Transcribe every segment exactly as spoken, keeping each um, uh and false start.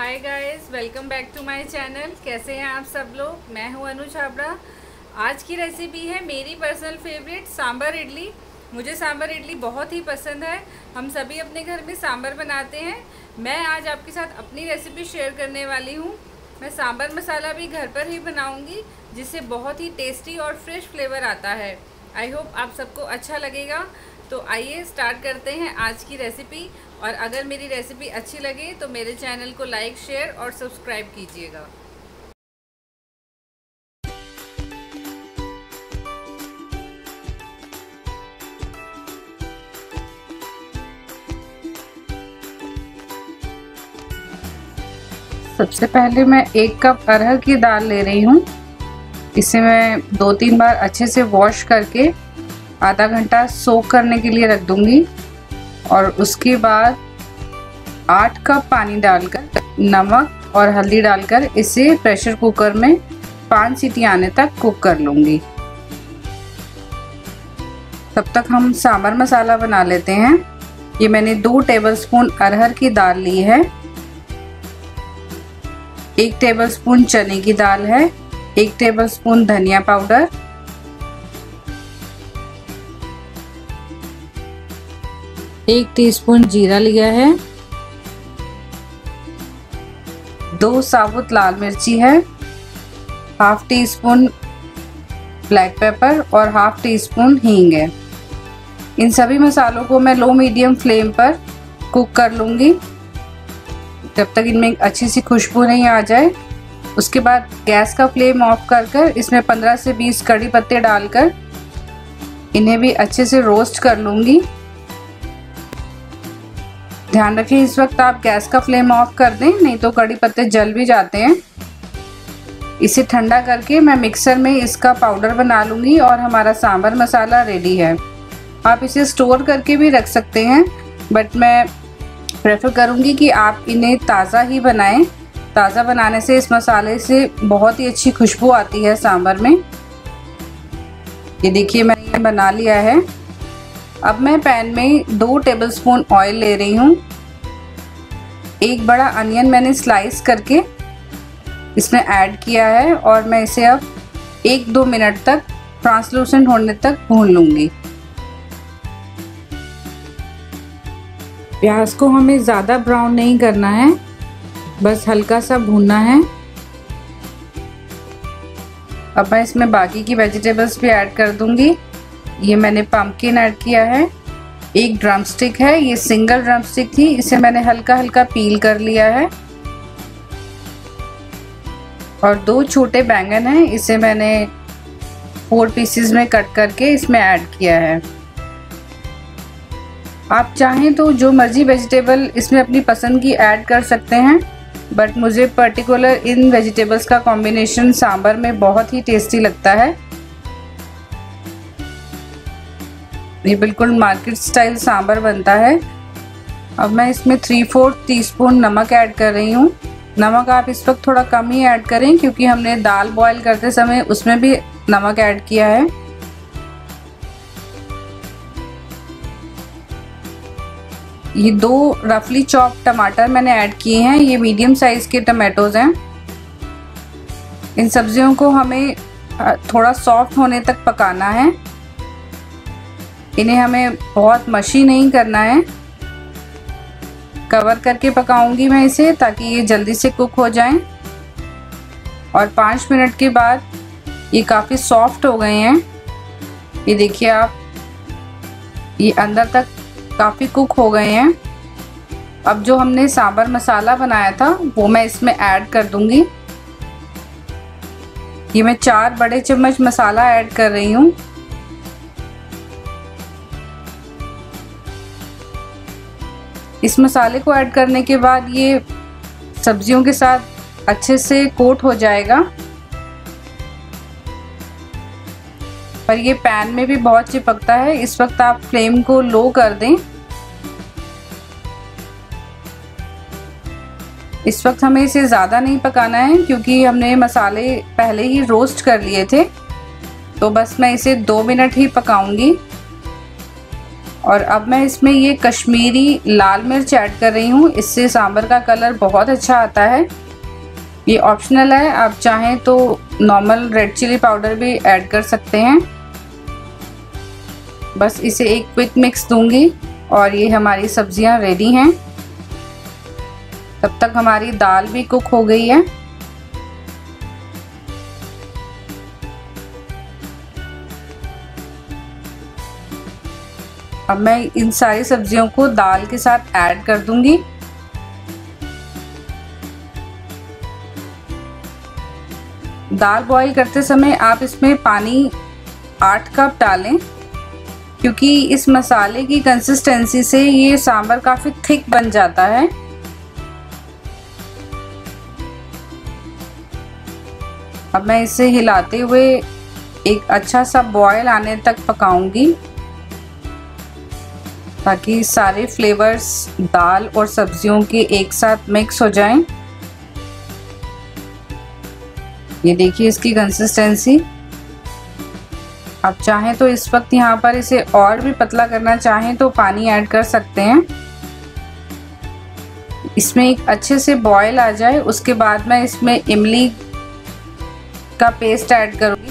Hi guys, welcome back to my channel. कैसे हैं आप सब लोग। मैं हूं अनु छाबड़ा। आज की रेसिपी है मेरी पर्सनल फेवरेट सांभर इडली। मुझे सांभर इडली बहुत ही पसंद है। हम सभी अपने घर में सांभर बनाते हैं। मैं आज आपके साथ अपनी रेसिपी शेयर करने वाली हूं। मैं सांभर मसाला भी घर पर ही बनाऊंगी, जिससे बहुत ही टेस्टी और फ्रेश फ्लेवर आता है। आई होप आप सबको अच्छा लगेगा। तो आइए स्टार्ट करते हैं आज की रेसिपी। और अगर मेरी रेसिपी अच्छी लगे तो मेरे चैनल को लाइक, शेयर और सब्सक्राइब कीजिएगा। सबसे पहले मैं एक कप अरहर की दाल ले रही हूँ। इसे मैं दो तीन बार अच्छे से वॉश करके आधा घंटा सोक करने के लिए रख दूंगी। और उसके बाद आठ कप पानी डालकर नमक और हल्दी डालकर इसे प्रेशर कुकर में पाँच सीटी आने तक कुक कर लूँगी। तब तक हम सांभर मसाला बना लेते हैं। ये मैंने दो टेबलस्पून अरहर की दाल ली है, एक टेबलस्पून चने की दाल है, एक टेबलस्पून धनिया पाउडर, एक टीस्पून जीरा लिया है, दो साबुत लाल मिर्ची है, half teaspoon black pepper और हाफ टी स्पून हींग है। इन सभी मसालों को मैं लो मीडियम फ्लेम पर कुक कर लूँगी जब तक इनमें अच्छी सी खुशबू नहीं आ जाए। उसके बाद गैस का फ्लेम ऑफ कर कर इसमें पंद्रह से बीस कड़ी पत्ते डालकर इन्हें भी अच्छे से रोस्ट कर लूँगी। ध्यान रखिए इस वक्त आप गैस का फ्लेम ऑफ कर दें, नहीं तो कड़ी पत्ते जल भी जाते हैं। इसे ठंडा करके मैं मिक्सर में इसका पाउडर बना लूँगी और हमारा सांभर मसाला रेडी है। आप इसे स्टोर करके भी रख सकते हैं, बट मैं प्रेफर करूँगी कि आप इन्हें ताज़ा ही बनाएं। ताज़ा बनाने से इस मसाले से बहुत ही अच्छी खुशबू आती है सांभर में। ये देखिए मैंने ये बना लिया है। अब मैं पैन में दो टेबलस्पून ऑयल ले रही हूँ। एक बड़ा अनियन मैंने स्लाइस करके इसमें ऐड किया है और मैं इसे अब एक दो मिनट तक ट्रांसलूसेंट होने तक भून लूँगी। प्याज को हमें ज़्यादा ब्राउन नहीं करना है, बस हल्का सा भूनना है। अब मैं इसमें बाकी की वेजिटेबल्स भी ऐड कर दूँगी। ये मैंने पम्पकिन ऐड किया है, एक ड्रम स्टिक है, ये सिंगल ड्रम स्टिक थी, इसे मैंने हल्का हल्का पील कर लिया है। और दो छोटे बैंगन हैं, इसे मैंने फोर पीसेस में कट करके इसमें ऐड किया है। आप चाहें तो जो मर्जी वेजिटेबल इसमें अपनी पसंद की ऐड कर सकते हैं, बट मुझे पर्टिकुलर इन वेजिटेबल्स का कॉम्बिनेशन सांभर में बहुत ही टेस्टी लगता है। ये बिल्कुल मार्केट स्टाइल सांभर बनता है। अब मैं इसमें थ्री फोर्थ टीस्पून नमक ऐड कर रही हूँ। नमक आप इस वक्त थोड़ा कम ही ऐड करें, क्योंकि हमने दाल बॉईल करते समय उसमें भी नमक ऐड किया है। ये दो रफली चॉप टमाटर मैंने ऐड किए हैं, ये मीडियम साइज के टमाटोज हैं। इन सब्जियों को हमें थोड़ा सॉफ्ट होने तक पकाना है। इन्हें हमें बहुत मशी नहीं करना है। कवर करके पकाऊंगी मैं इसे, ताकि ये जल्दी से कुक हो जाएं। और पाँच मिनट के बाद ये काफ़ी सॉफ्ट हो गए हैं। ये देखिए आप, ये अंदर तक काफ़ी कुक हो गए हैं। अब जो हमने सांभर मसाला बनाया था वो मैं इसमें ऐड कर दूंगी। ये मैं चार बड़े चम्मच मसाला ऐड कर रही हूँ। इस मसाले को ऐड करने के बाद ये सब्जियों के साथ अच्छे से कोट हो जाएगा। पर ये पैन में भी बहुत चिपकता है, इस वक्त आप फ्लेम को लो कर दें। इस वक्त हमें इसे ज़्यादा नहीं पकाना है, क्योंकि हमने मसाले पहले ही रोस्ट कर लिए थे। तो बस मैं इसे दो मिनट ही पकाऊंगी। और अब मैं इसमें ये कश्मीरी लाल मिर्च ऐड कर रही हूँ। इससे सांभर का कलर बहुत अच्छा आता है। ये ऑप्शनल है, आप चाहें तो नॉर्मल रेड चिली पाउडर भी ऐड कर सकते हैं। बस इसे एक क्विक मिक्स दूंगी और ये हमारी सब्जियां रेडी हैं। तब तक हमारी दाल भी कुक हो गई है। अब मैं इन सारी सब्जियों को दाल के साथ ऐड कर दूंगी। दाल बॉईल करते समय आप इसमें पानी आठ कप डालें, क्योंकि इस मसाले की कंसिस्टेंसी से ये सांभर काफ़ी थिक बन जाता है। अब मैं इसे हिलाते हुए एक अच्छा सा बॉयल आने तक पकाऊंगी, ताकि सारे फ्लेवर्स दाल और सब्जियों के एक साथ मिक्स हो जाएं। ये देखिए इसकी कंसिस्टेंसी। आप चाहें तो इस वक्त यहाँ पर इसे और भी पतला करना चाहें तो पानी ऐड कर सकते हैं। इसमें एक अच्छे से बॉयल आ जाए, उसके बाद मैं इसमें इमली का पेस्ट ऐड करूँगी।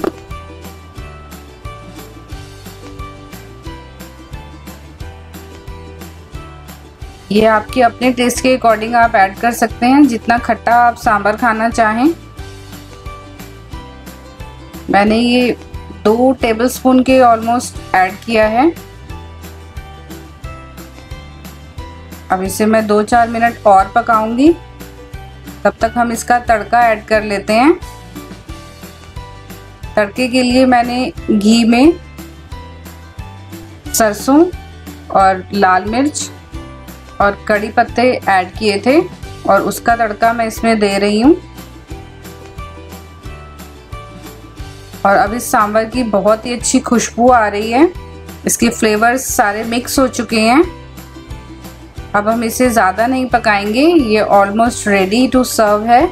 ये आपके अपने टेस्ट के अकॉर्डिंग आप ऐड कर सकते हैं, जितना खट्टा आप सांभर खाना चाहें। मैंने ये दो टेबलस्पून के ऑलमोस्ट ऐड किया है। अब इसे मैं दो चार मिनट और पकाऊंगी। तब तक हम इसका तड़का ऐड कर लेते हैं। तड़के के लिए मैंने घी में सरसों और लाल मिर्च और कड़ी पत्ते ऐड किए थे और उसका तड़का मैं इसमें दे रही हूँ। और अब इस सांभर की बहुत ही अच्छी खुशबू आ रही है। इसके फ्लेवर्स सारे मिक्स हो चुके हैं। अब हम इसे ज़्यादा नहीं पकाएंगे, ये ऑलमोस्ट रेडी टू सर्व है।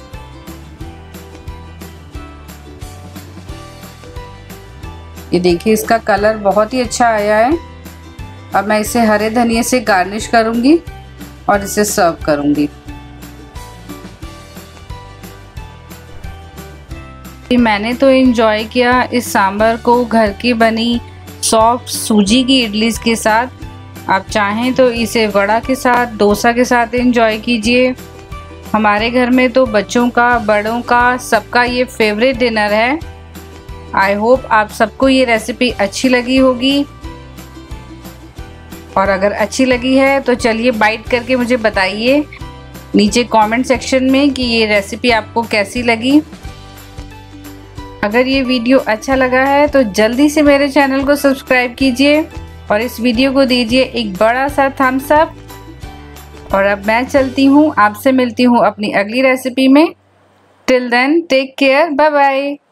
ये देखिए इसका कलर बहुत ही अच्छा आया है। अब मैं इसे हरे धनिये से गार्निश करूंगी और इसे सर्व करूंगी। मैंने तो एंजॉय किया इस सांभर को घर की बनी सॉफ्ट सूजी की इडली के साथ। आप चाहें तो इसे वड़ा के साथ, डोसा के साथ एंजॉय कीजिए। हमारे घर में तो बच्चों का, बड़ों का, सबका ये फेवरेट डिनर है। आई होप आप सबको ये रेसिपी अच्छी लगी होगी, और अगर अच्छी लगी है तो चलिए बाइट करके मुझे बताइए नीचे कमेंट सेक्शन में कि ये रेसिपी आपको कैसी लगी। अगर ये वीडियो अच्छा लगा है तो जल्दी से मेरे चैनल को सब्सक्राइब कीजिए और इस वीडियो को दीजिए एक बड़ा सा थम्स अप। और अब मैं चलती हूँ, आपसे मिलती हूँ अपनी अगली रेसिपी में। Till then take care, bye bye.